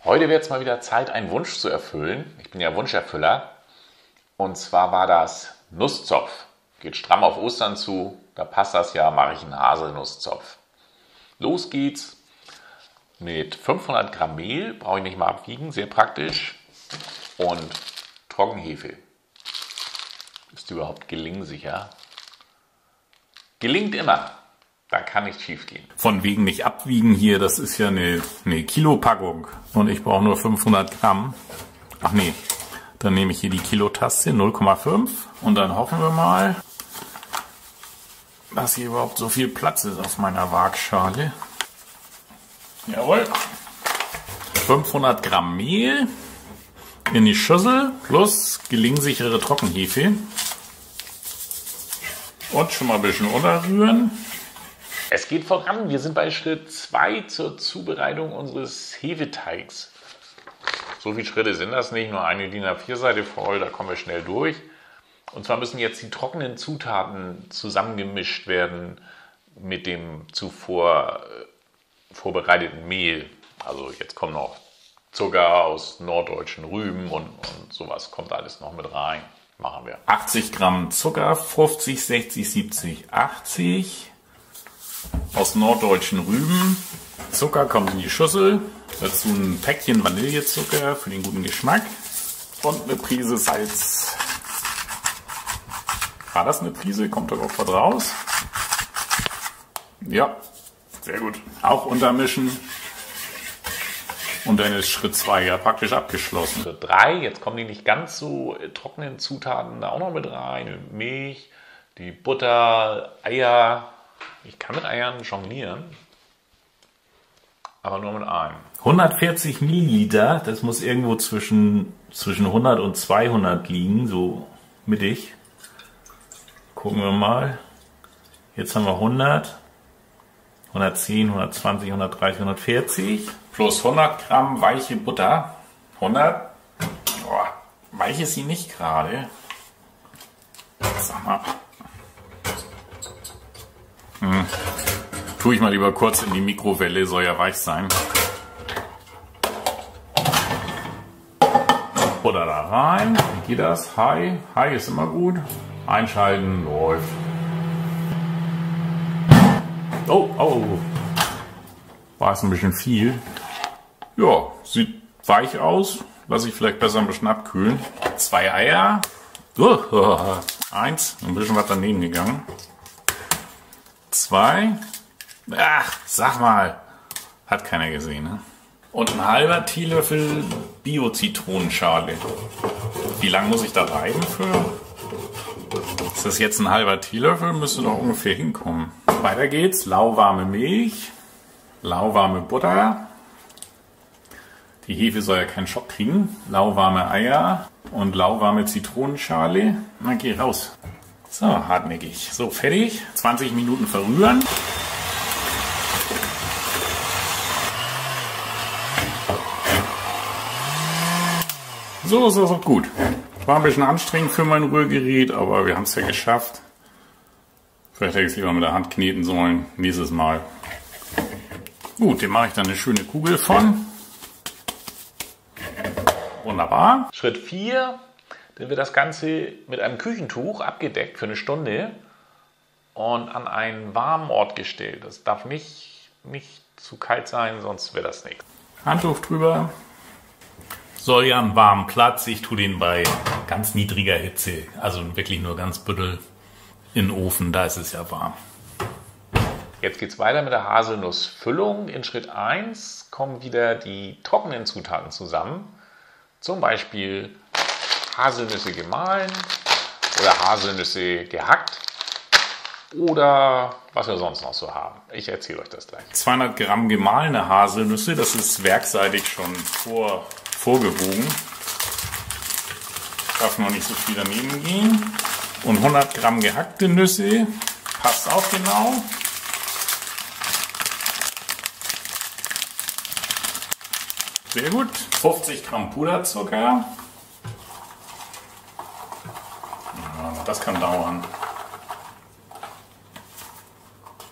Heute wird es mal wieder Zeit, einen Wunsch zu erfüllen. Ich bin ja Wunscherfüller. Und zwar war das Nusszopf. Geht stramm auf Ostern zu, da passt das ja, mache ich einen Haselnusszopf. Los geht's mit 500 Gramm Mehl, brauche ich nicht mal abwiegen, sehr praktisch. Und Trockenhefe. Ist überhaupt gelingsicher? Gelingt immer. Da kann nichts schief gehen. Von wegen nicht abwiegen hier, das ist ja eine Kilopackung. Und ich brauche nur 500 Gramm. Ach nee, dann nehme ich hier die Kilotaste 0,5. Und dann hoffen wir mal, dass hier überhaupt so viel Platz ist auf meiner Waagschale. Jawohl. 500 Gramm Mehl in die Schüssel plus gelingsichere Trockenhefe. Und schon mal ein bisschen unterrühren. Es geht voran. Wir sind bei Schritt 2 zur Zubereitung unseres Hefeteigs. So viele Schritte sind das nicht, nur eine DIN A4-Seite voll, da kommen wir schnell durch. Und zwar müssen jetzt die trockenen Zutaten zusammengemischt werden mit dem zuvor vorbereiteten Mehl. Also jetzt kommt noch Zucker aus norddeutschen Rüben und sowas kommt alles noch mit rein. Machen wir. 80 Gramm Zucker, 50, 60, 70, 80 aus norddeutschen Rüben. Zucker kommt in die Schüssel. Dazu ein Päckchen Vanillezucker für den guten Geschmack. Und eine Prise Salz. War das eine Prise? Kommt da auch was raus? Ja, sehr gut. Auch untermischen. Und dann ist Schritt 2 ja praktisch abgeschlossen. Schritt 3, jetzt kommen die nicht ganz so trockenen Zutaten da auch noch mit rein. Milch, die Butter, Eier. Ich kann mit Eiern jonglieren, aber nur mit einem. 140 Milliliter, das muss irgendwo zwischen 100 und 200 liegen, so mittig. Gucken wir mal. Jetzt haben wir 100, 110, 120, 130, 140. Plus 100 Gramm weiche Butter. 100. Boah, weich ist sie nicht gerade. Sag mal. Tue ich mal lieber kurz in die Mikrowelle, soll ja weich sein. Butter da rein. Wie geht das? High. High ist immer gut. Einschalten, läuft. Oh, oh. War es ein bisschen viel. Ja, sieht weich aus. Lasse ich vielleicht besser ein bisschen abkühlen. 2 Eier. 1. Ein bisschen was daneben gegangen. 2. Ach, sag mal. Hat keiner gesehen, ne? Und ein halber Teelöffel Bio-Zitronenschale. Wie lange muss ich da reiben für? Ist das jetzt ein halber Teelöffel? Müsste doch ungefähr hinkommen. Weiter geht's. Lauwarme Milch. Lauwarme Butter. Die Hefe soll ja keinen Schock kriegen. Lauwarme Eier und lauwarme Zitronenschale. Na, geh raus. So, hartnäckig. So, fertig. 20 Minuten verrühren. So ist das auch gut. War ein bisschen anstrengend für mein Rührgerät, aber wir haben es ja geschafft. Vielleicht hätte ich es lieber mit der Hand kneten sollen. Nächstes Mal. Gut, dem mache ich dann eine schöne Kugel von. Wunderbar. Schritt 4, dann wird das Ganze mit einem Küchentuch abgedeckt für eine Stunde und an einen warmen Ort gestellt. Das darf nicht zu kalt sein, sonst wird das nichts. Handtuch drüber. Soll ja einen warmen Platz. Ich tue den bei ganz niedriger Hitze, also wirklich nur ganz büttel in den Ofen, da ist es ja warm. Jetzt geht es weiter mit der Haselnussfüllung. In Schritt 1 kommen wieder die trockenen Zutaten zusammen. Zum Beispiel Haselnüsse gemahlen oder Haselnüsse gehackt oder was wir sonst noch so haben. Ich erzähle euch das gleich. 200 Gramm gemahlene Haselnüsse, das ist werkseitig schon vorgewogen. Darf noch nicht so viel daneben gehen. Und 100 Gramm gehackte Nüsse, passt auch genau. Sehr gut. 50 Gramm Puderzucker. Ja, das kann dauern.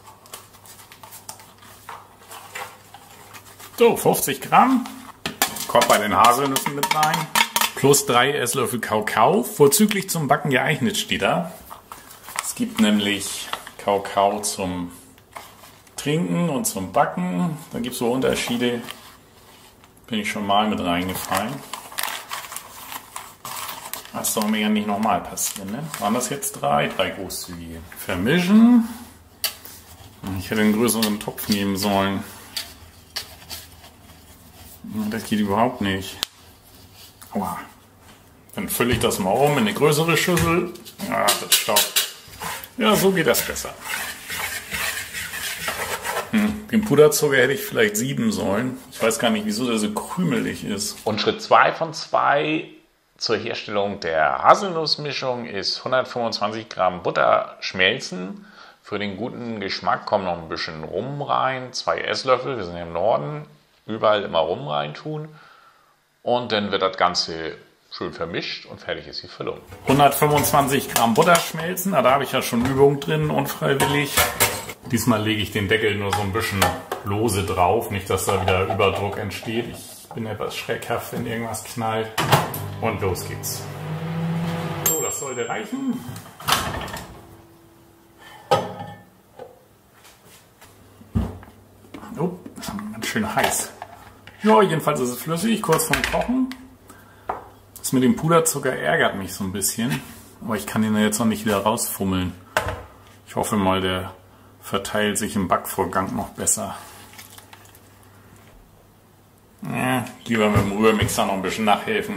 So, 50 Gramm. Kommt bei den Haselnüssen mit rein. Plus 3 Esslöffel Kakao. Vorzüglich zum Backen geeignet steht da. Es gibt nämlich Kakao zum Trinken und zum Backen. Da gibt es so Unterschiede. Bin ich schon mal mit reingefallen. Das soll mir ja nicht nochmal passieren. Ne? Waren das jetzt 3? 3 großzügige. Vermischen. Ich hätte einen größeren Topf nehmen sollen. Das geht überhaupt nicht. Aua. Dann fülle ich das mal um in eine größere Schüssel. Ja, das staubt. Ja, so geht das besser. Den Puderzucker hätte ich vielleicht sieben sollen. Ich weiß gar nicht, wieso der so krümelig ist. Und Schritt 2 von 2 zur Herstellung der Haselnussmischung ist 125 Gramm Butter schmelzen. Für den guten Geschmack kommt noch ein bisschen Rum rein. 2 Esslöffel, wir sind im Norden, überall immer Rum rein tun. Und dann wird das Ganze schön vermischt und fertig ist die Füllung. 125 Gramm Butter schmelzen, da habe ich ja schon Übung drin, unfreiwillig. Diesmal lege ich den Deckel nur so ein bisschen lose drauf, nicht dass da wieder Überdruck entsteht. Ich bin etwas schreckhaft, wenn irgendwas knallt. Und los geht's. So, das sollte reichen. Oh, das ist ganz schön heiß. Ja, jedenfalls ist es flüssig, kurz vorm Kochen. Das mit dem Puderzucker ärgert mich so ein bisschen. Aber ich kann den jetzt noch nicht wieder rausfummeln. Ich hoffe mal, der verteilt sich im Backvorgang noch besser. Ja, lieber mit dem Rührmixer noch ein bisschen nachhelfen.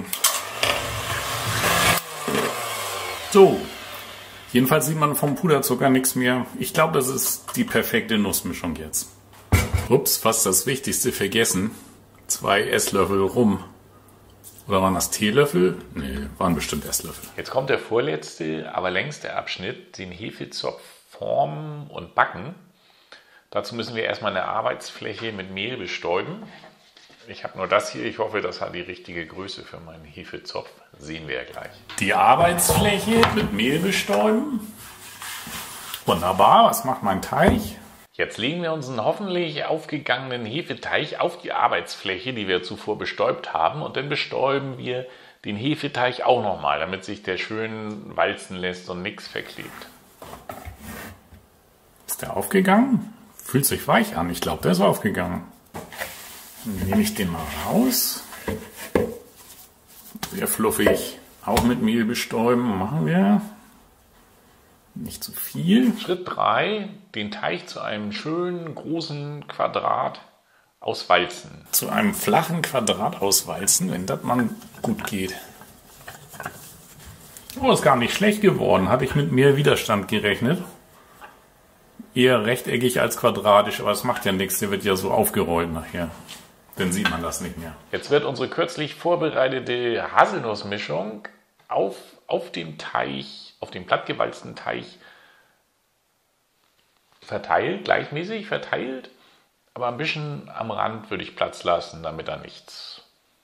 So, jedenfalls sieht man vom Puderzucker nichts mehr. Ich glaube, das ist die perfekte Nussmischung jetzt. Ups, fast das Wichtigste vergessen. 2 Esslöffel Rum. Oder waren das Teelöffel? Nee, waren bestimmt Esslöffel. Jetzt kommt der vorletzte, aber längste Abschnitt, den Hefezopf formen und backen. Dazu müssen wir erstmal eine Arbeitsfläche mit Mehl bestäuben. Ich habe nur das hier, ich hoffe, das hat die richtige Größe für meinen Hefezopf. Sehen wir ja gleich. Die Arbeitsfläche mit Mehl bestäuben. Wunderbar, was macht mein Teig? Jetzt legen wir unseren hoffentlich aufgegangenen Hefeteig auf die Arbeitsfläche, die wir zuvor bestäubt haben. Und dann bestäuben wir den Hefeteig auch nochmal, damit sich der schön walzen lässt und nichts verklebt. Ist der aufgegangen? Fühlt sich weich an. Ich glaube, der ist aufgegangen. Dann nehme ich den mal raus. Sehr fluffig. Auch mit Mehl bestäuben machen wir. Nicht zu viel. Schritt 3, den Teig zu einem schönen großen Quadrat auswalzen. Zu einem flachen Quadrat auswalzen, wenn das mal gut geht. Oh, ist gar nicht schlecht geworden. Hatte ich mit mehr Widerstand gerechnet. Eher rechteckig als quadratisch, aber es macht ja nichts. Der wird ja so aufgerollt nachher. Dann sieht man das nicht mehr. Jetzt wird unsere kürzlich vorbereitete Haselnussmischung auf dem Teig, auf dem plattgewalzten Teig verteilt, gleichmäßig verteilt, aber ein bisschen am Rand würde ich Platz lassen, damit da nichts.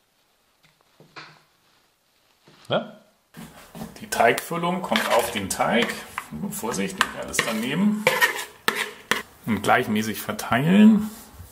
Ne? Die Teigfüllung kommt auf den Teig. Vorsicht, nicht alles daneben. Und gleichmäßig verteilen.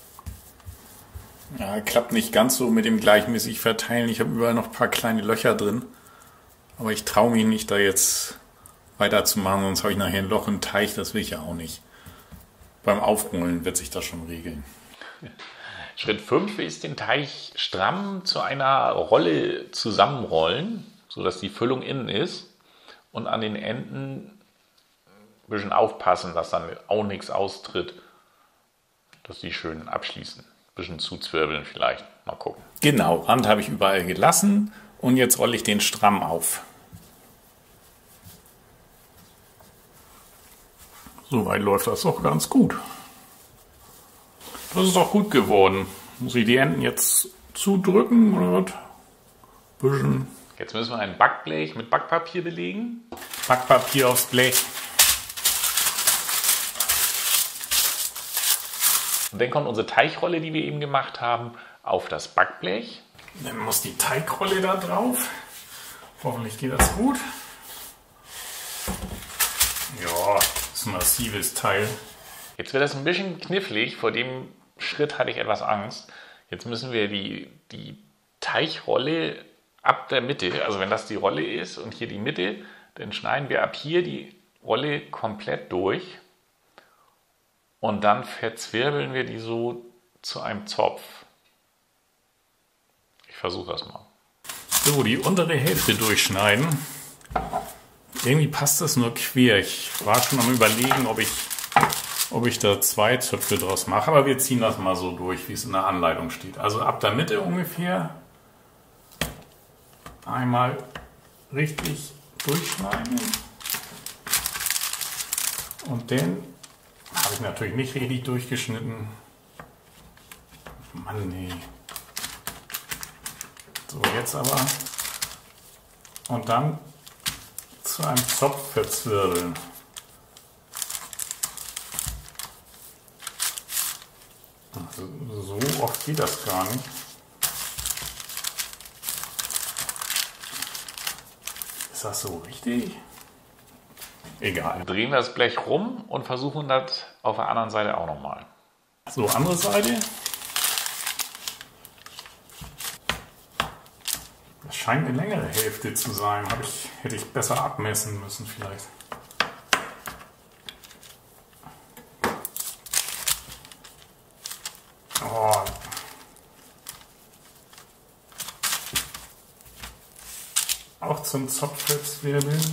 Ja, klappt nicht ganz so mit dem gleichmäßig verteilen. Ich habe überall noch ein paar kleine Löcher drin. Aber ich traue mich nicht, da jetzt weiterzumachen, sonst habe ich nachher ein Loch im Teig. Das will ich ja auch nicht. Beim Aufrollen wird sich das schon regeln. Schritt 5 ist den Teig stramm zu einer Rolle zusammenrollen, sodass die Füllung innen ist. Und an den Enden ein bisschen aufpassen, dass dann auch nichts austritt, dass die schön abschließen. Ein bisschen zuzwirbeln vielleicht. Mal gucken. Genau, Rand habe ich überall gelassen und jetzt rolle ich den stramm auf. Soweit läuft das doch ganz gut. Das ist doch gut geworden. Muss ich die Enden jetzt zudrücken oder was? Bisschen. Jetzt müssen wir ein Backblech mit Backpapier belegen. Backpapier aufs Blech. Und dann kommt unsere Teigrolle, die wir eben gemacht haben, auf das Backblech. Dann muss die Teigrolle da drauf. Hoffentlich geht das gut. Ja, das ist ein massives Teil. Jetzt wird das ein bisschen knifflig. Vor dem Schritt hatte ich etwas Angst. Jetzt müssen wir die Teigrolle ab der Mitte, also wenn das die Rolle ist und hier die Mitte, dann schneiden wir ab hier die Rolle komplett durch und dann verzwirbeln wir die so zu einem Zopf. Ich versuche das mal. So, die untere Hälfte durchschneiden. Irgendwie passt das nur quer. Ich war schon am Überlegen, ob ich da 2 Zöpfe draus mache, aber wir ziehen das mal so durch, wie es in der Anleitung steht. Also ab der Mitte ungefähr einmal richtig durchschneiden. Und den habe ich natürlich nicht richtig durchgeschnitten. Mann, nee. So, jetzt aber. Und dann zu einem Zopf verzwirbeln. Also, so oft geht das gar nicht. Ist das so richtig? Egal. Drehen wir das Blech rum und versuchen das auf der anderen Seite auch nochmal. So, andere Seite. Das scheint eine längere Hälfte zu sein. Hätte ich besser abmessen müssen vielleicht. Oh. Auch zum Zopf verzwirbeln.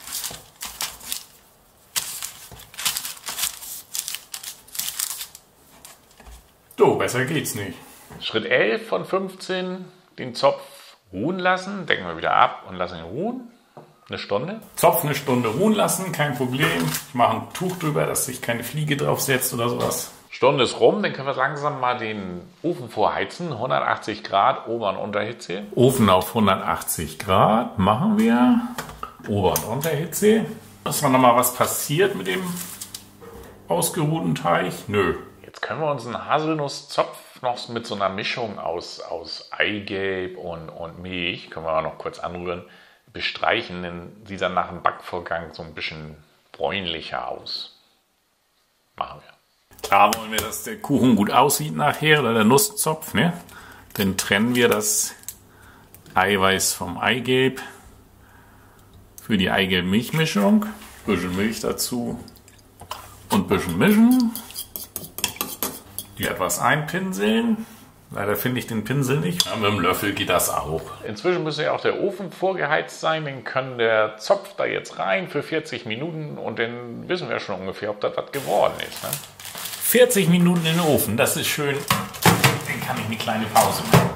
So, besser geht's nicht. Schritt 11 von 15, den Zopf ruhen lassen. Decken wir wieder ab und lassen ihn ruhen. Eine Stunde. Zopf eine Stunde ruhen lassen, kein Problem. Ich mache ein Tuch drüber, dass sich keine Fliege drauf setzt oder sowas. Stunde ist rum, dann können wir langsam mal den Ofen vorheizen. 180 Grad, Ober- und Unterhitze. Ofen auf 180 Grad machen wir. Ober- und Unterhitze. Ist noch mal was passiert mit dem ausgeruhten Teig? Nö. Jetzt können wir uns einen Haselnusszopf noch mit so einer Mischung aus Eigelb und Milch, können wir auch noch kurz anrühren, bestreichen. Dann sieht er nach dem Backvorgang so ein bisschen bräunlicher aus. Machen wir. Klar wollen wir, dass der Kuchen gut aussieht nachher, oder der Nusszopf, ne? Dann trennen wir das Eiweiß vom Eigelb für die Eigelb-Milchmischung. Bisschen Milch dazu und bisschen mischen. Hier etwas einpinseln. Leider finde ich den Pinsel nicht. Ja, mit dem Löffel geht das auch. Inzwischen müsste ja auch der Ofen vorgeheizt sein. Dann kann der Zopf da jetzt rein für 40 Minuten und dann wissen wir schon ungefähr, ob das was geworden ist. Ne? 40 Minuten in den Ofen, das ist schön. Dann kann ich eine kleine Pause machen.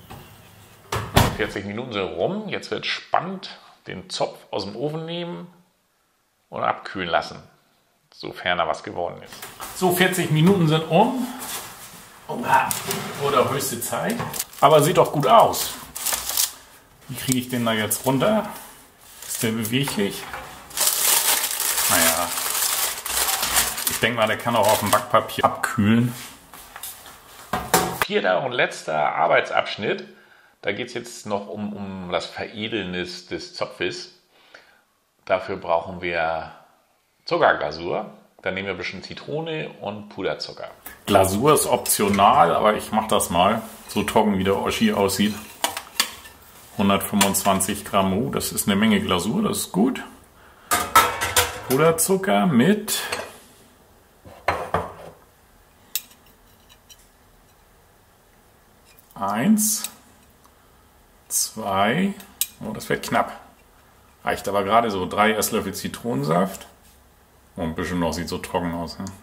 40 Minuten sind rum. Jetzt wird spannend, den Zopf aus dem Ofen nehmen und abkühlen lassen, sofern da was geworden ist. So, 40 Minuten sind um. Oder höchste Zeit. Aber sieht doch gut aus. Wie kriege ich den da jetzt runter? Ist der beweglich? Naja. Ich denke mal, der kann auch auf dem Backpapier abkühlen. Vierter und letzter Arbeitsabschnitt. Da geht es jetzt noch um das Veredeln des Zopfes. Dafür brauchen wir Zuckerglasur. Dann nehmen wir ein bisschen Zitrone und Puderzucker. Glasur ist optional, aber ich mache das mal. So trocken wie der Oschi aussieht. 125 Gramm. Oh, das ist eine Menge Glasur, das ist gut. Puderzucker mit eins, 2, oh, das wird knapp. Reicht aber gerade so 3 Esslöffel Zitronensaft. Oh, ein bisschen noch, sieht so trocken aus. Ne?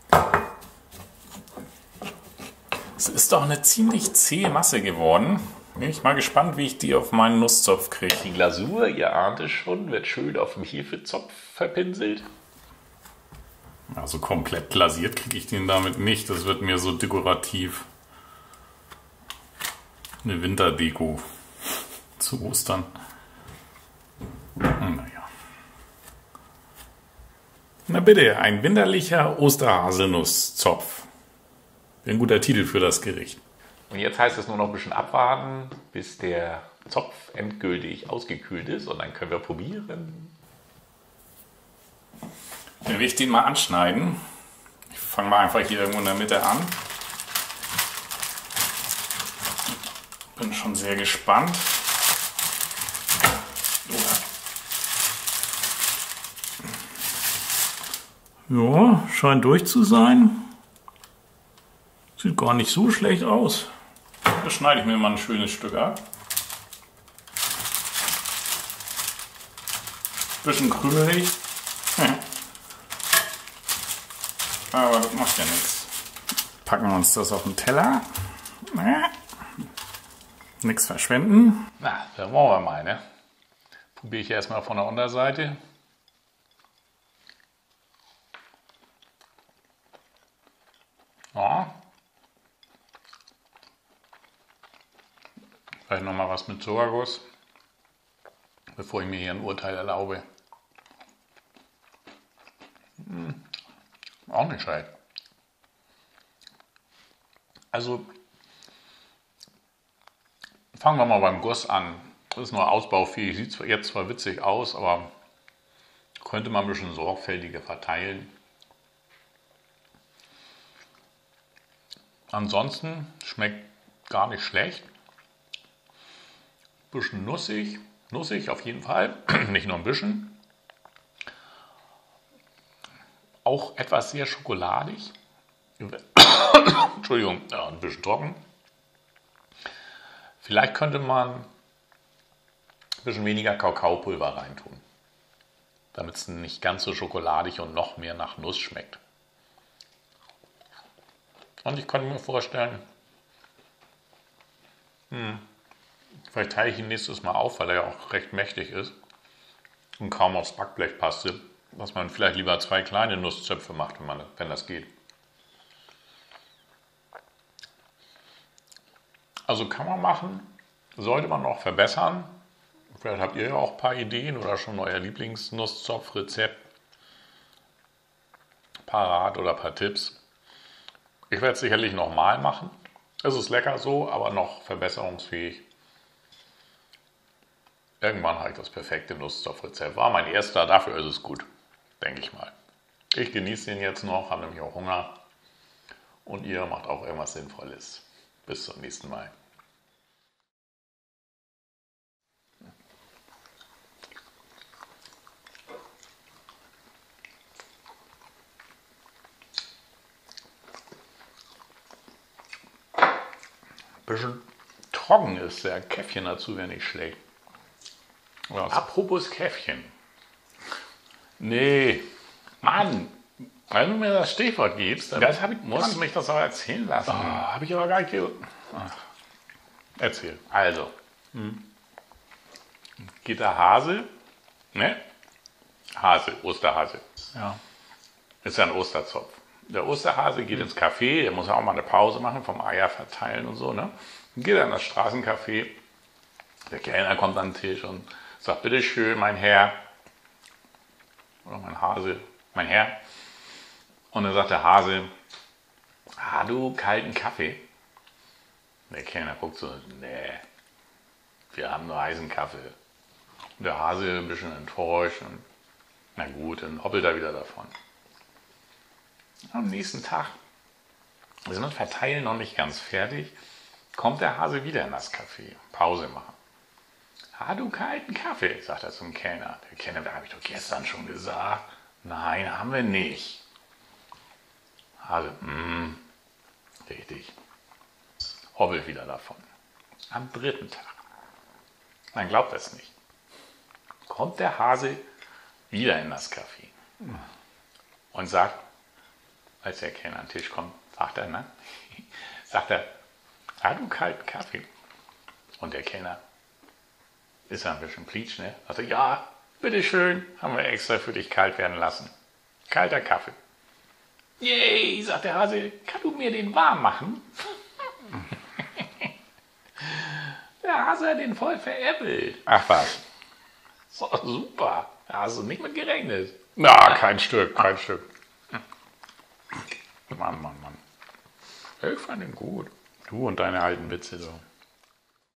Es ist doch eine ziemlich zähe Masse geworden. Bin ich mal gespannt, wie ich die auf meinen Nusszopf kriege. Die Glasur, ihr ahnt es schon, wird schön auf dem Hefezopf verpinselt. Also komplett glasiert kriege ich den damit nicht. Das wird mir so dekorativ. Eine Winterdeko zu Ostern. Naja. Na bitte, ein winterlicher Osterhaselnusszopf. Ein guter Titel für das Gericht. Und jetzt heißt es nur noch ein bisschen abwarten, bis der Zopf endgültig ausgekühlt ist. Und dann können wir probieren. Dann will ich den mal anschneiden. Ich fange mal einfach hier irgendwo in der Mitte an. Bin schon sehr gespannt. Ja, scheint durch zu sein. Sieht gar nicht so schlecht aus. Da schneide ich mir mal ein schönes Stück ab. Bisschen krümelig. Aber das macht ja nichts. Packen wir uns das auf den Teller. Nichts verschwenden. Na, dann wollen wir mal, ne? Probiere ich erstmal von der Unterseite. Ja. Vielleicht nochmal was mit Zuckerguss, bevor ich mir hier ein Urteil erlaube. Auch nicht schlecht. Also fangen wir mal beim Guss an. Das ist nur ausbaufähig, sieht jetzt zwar witzig aus, aber könnte man ein bisschen sorgfältiger verteilen. Ansonsten schmeckt gar nicht schlecht. Bisschen nussig auf jeden Fall, nicht nur ein bisschen. Auch etwas sehr schokoladig. Entschuldigung, ja, ein bisschen trocken. Vielleicht könnte man ein bisschen weniger Kakaopulver reintun, damit es nicht ganz so schokoladig und noch mehr nach Nuss schmeckt. Und ich könnte mir vorstellen, vielleicht teile ich ihn nächstes Mal auf, weil er ja auch recht mächtig ist und kaum aufs Backblech passte, dass man vielleicht lieber 2 kleine Nusszöpfe macht, wenn das geht. Also kann man machen, sollte man noch verbessern. Vielleicht habt ihr ja auch ein paar Ideen oder schon euer Lieblingsnusszopfrezept parat oder ein paar Tipps. Ich werde es sicherlich nochmal machen. Es ist lecker so, aber noch verbesserungsfähig. Irgendwann habe ich das perfekte Nusszopfrezept. War mein erster, dafür ist es gut, denke ich mal. Ich genieße den jetzt noch, habe nämlich auch Hunger. Und ihr macht auch irgendwas Sinnvolles. Bis zum nächsten Mal. Bisschen trocken ist der Käffchen dazu, wäre nicht schlecht. Was? Apropos Käffchen. Nee, Mann, wenn du mir das Stichwort gibst, dann musst du mich das auch erzählen lassen. Habe ich aber gar nicht gehört. Erzähl. Also, geht der Hase, ne? Osterhase. Ja. Ist ja ein Osterzopf. Der Osterhase geht ins Café, der muss ja auch mal eine Pause machen vom Eier verteilen und so, ne? Dann geht er in das Straßencafé, der Kellner kommt an den Tisch und sagt, bitteschön, mein Herr, oder mein Hase, mein Herr. Und dann sagt der Hase, du kalten Kaffee? Der Kellner guckt so, nee, wir haben nur heißen Kaffee. Und der Hase ein bisschen enttäuscht und na gut, dann hoppelt er wieder davon. Am nächsten Tag, wir sind mit Verteilen noch nicht ganz fertig, kommt der Hase wieder in das Café, Pause machen. Du kalten Kaffee, sagt er zum Kellner. Der Kellner, da habe ich doch gestern schon gesagt. Nein, haben wir nicht. Hase, richtig. Hobbelt wieder davon. Am 3. Tag, man glaubt es nicht, kommt der Hase wieder in das Café und sagt, als der Kellner an den Tisch kommt, fragt er, ne? Sagt er, du kalten Kaffee? Und der Kellner ist ein bisschen pleatsch, ne? Also ja, bitteschön, haben wir extra für dich kalt werden lassen. Kalter Kaffee. Yay, sagt der Hase, kannst du mir den warm machen? Der Hase hat den voll veräppelt. Ach was. So, super. Da hast du nicht mit gerechnet. Na, kein Stück. Mann. Ich fand ihn gut. Du und deine alten Witze so.